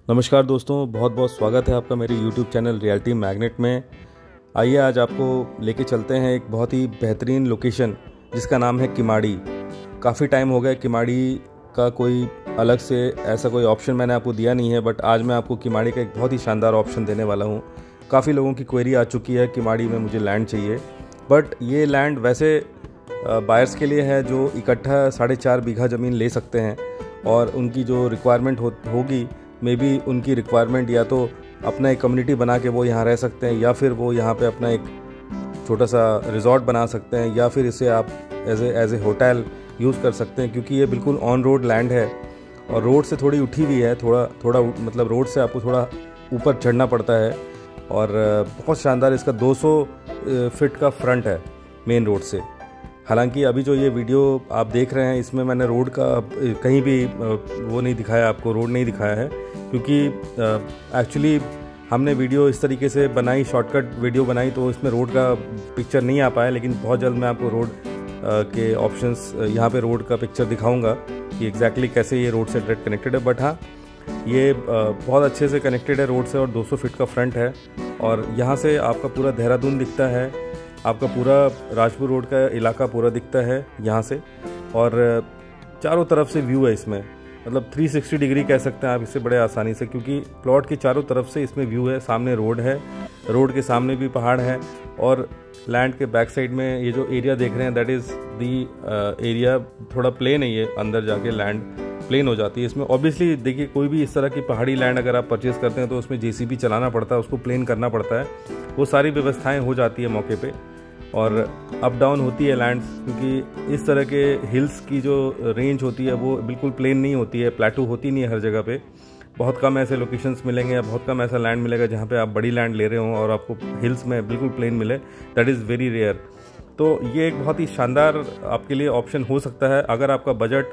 नमस्कार दोस्तों, बहुत बहुत स्वागत है आपका मेरे YouTube चैनल रियलिटी मैग्नेट में। आइए आज आपको लेके चलते हैं एक बहुत ही बेहतरीन लोकेशन जिसका नाम है किमाड़ी। काफ़ी टाइम हो गया किमाड़ी का कोई अलग से ऐसा कोई ऑप्शन मैंने आपको दिया नहीं है, बट आज मैं आपको किमाड़ी का एक बहुत ही शानदार ऑप्शन देने वाला हूँ। काफ़ी लोगों की क्वेरी आ चुकी है किमाड़ी में मुझे लैंड चाहिए, बट ये लैंड वैसे बायर्स के लिए है जो इकट्ठा 4.5 बीघा ज़मीन ले सकते हैं और उनकी जो रिक्वायरमेंट होगी मे बी उनकी रिक्वायरमेंट या तो अपना एक कम्युनिटी बना के वो यहाँ रह सकते हैं या फिर वो यहाँ पे अपना एक छोटा सा रिजॉर्ट बना सकते हैं या फिर इसे आप एज ए होटल यूज़ कर सकते हैं, क्योंकि ये बिल्कुल ऑन रोड लैंड है और रोड से थोड़ी उठी हुई है। थोड़ा मतलब रोड से आपको थोड़ा ऊपर चढ़ना पड़ता है और बहुत शानदार इसका 200 फीट का फ्रंट है मेन रोड से। हालांकि अभी जो ये वीडियो आप देख रहे हैं इसमें मैंने रोड का कहीं भी वो नहीं दिखाया, आपको रोड नहीं दिखाया है, क्योंकि एक्चुअली हमने वीडियो इस तरीके से बनाई, शॉर्टकट वीडियो बनाई, तो इसमें रोड का पिक्चर नहीं आ पाया। लेकिन बहुत जल्द मैं आपको रोड के ऑप्शंस यहाँ पे रोड का पिक्चर दिखाऊंगा कि एग्जैक्टली कैसे ये रोड से डायरेक्ट कनेक्टेड है। बट हाँ, ये बहुत अच्छे से कनेक्टेड है रोड से और 200 फीट का फ्रंट है और यहाँ से आपका पूरा देहरादून दिखता है, आपका पूरा राजपुर रोड का इलाका पूरा दिखता है यहाँ से, और चारों तरफ से व्यू है इसमें, मतलब 360 डिग्री कह सकते हैं आप इसे बड़े आसानी से, क्योंकि प्लॉट के चारों तरफ से इसमें व्यू है। सामने रोड है, रोड के सामने भी पहाड़ है और लैंड के बैक साइड में ये जो एरिया देख रहे हैं दैट इज़ दी एरिया थोड़ा प्लेन है। ये अंदर जाके लैंड प्लेन हो जाती है। इसमें ऑब्वियसली देखिए, कोई भी इस तरह की पहाड़ी लैंड अगर आप परचेज़ करते हैं तो उसमें जेसीबी चलाना पड़ता है, उसको प्लेन करना पड़ता है, वो सारी व्यवस्थाएं हो जाती है मौके पे और अप डाउन होती है लैंड, क्योंकि इस तरह के हिल्स की जो रेंज होती है वो बिल्कुल प्लेन नहीं होती है, प्लेटू होती नहीं है हर जगह पे। बहुत कम ऐसे लोकेशंस मिलेंगे या बहुत कम ऐसा लैंड मिलेगा जहाँ पे आप बड़ी लैंड ले रहे हो और आपको हिल्स में बिल्कुल प्लेन मिले, दैट इज़ वेरी रेयर। तो ये एक बहुत ही शानदार आपके लिए ऑप्शन हो सकता है अगर आपका बजट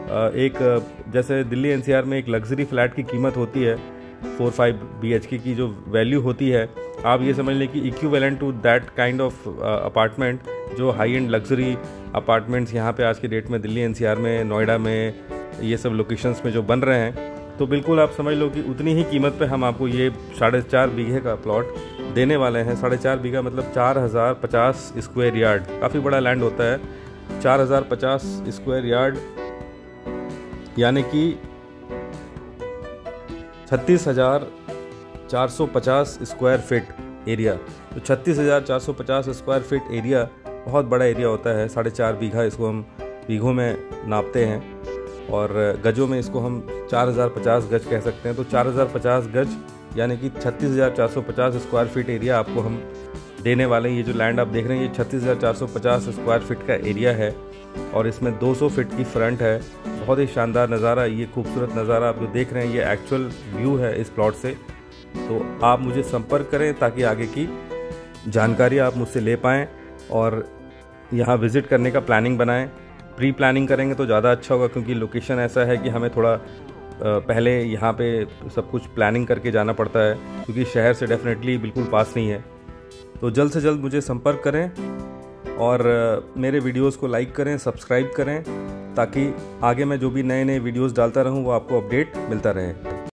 एक जैसे दिल्ली एनसीआर में एक लग्जरी फ्लैट की कीमत होती है 4-5 BHK की जो वैल्यू होती है, आप ये समझ लें कि equivalent to that kind of apartment, जो हाई एंड लग्जरी अपार्टमेंट्स यहाँ पे आज की डेट में दिल्ली एनसीआर में, नोएडा में, ये सब लोकेशंस में जो बन रहे हैं, तो बिल्कुल आप समझ लो कि उतनी ही कीमत पे हम आपको ये 4.5 बीघे का प्लॉट देने वाले हैं। 4.5 बीघा मतलब 4050 स्क्वायर यार्ड, काफ़ी बड़ा लैंड होता है। 4050 स्क्वायर यार्ड यानी कि 36,450 स्क्वायर फीट एरिया। तो 36,450 स्क्वायर फीट एरिया बहुत बड़ा एरिया होता है। 4.5 बीघा इसको हम बीघों में नापते हैं और गजों में इसको हम 4050 गज कह सकते हैं। तो 4050 गज यानी कि 36,450 स्क्वायर फीट एरिया आपको हम देने वाले हैं। ये जो लैंड आप देख रहे हैं ये 36,450 स्क्वायर फीट का एरिया है और इसमें 200 फीट की फ्रंट है। बहुत ही शानदार नज़ारा, ये खूबसूरत नज़ारा आप जो देख रहे हैं ये एक्चुअल व्यू है इस प्लॉट से। तो आप मुझे संपर्क करें ताकि आगे की जानकारी आप मुझसे ले पाएँ और यहाँ विज़िट करने का प्लानिंग बनाएं। प्री प्लानिंग करेंगे तो ज़्यादा अच्छा होगा, क्योंकि लोकेशन ऐसा है कि हमें थोड़ा पहले यहाँ पे सब कुछ प्लानिंग करके जाना पड़ता है, क्योंकि शहर से डेफिनेटली बिल्कुल पास नहीं है। तो जल्द से जल्द मुझे संपर्क करें और मेरे वीडियोस को लाइक करें, सब्सक्राइब करें, ताकि आगे मैं जो भी नए नए वीडियोस डालता रहूं वो आपको अपडेट मिलता रहे।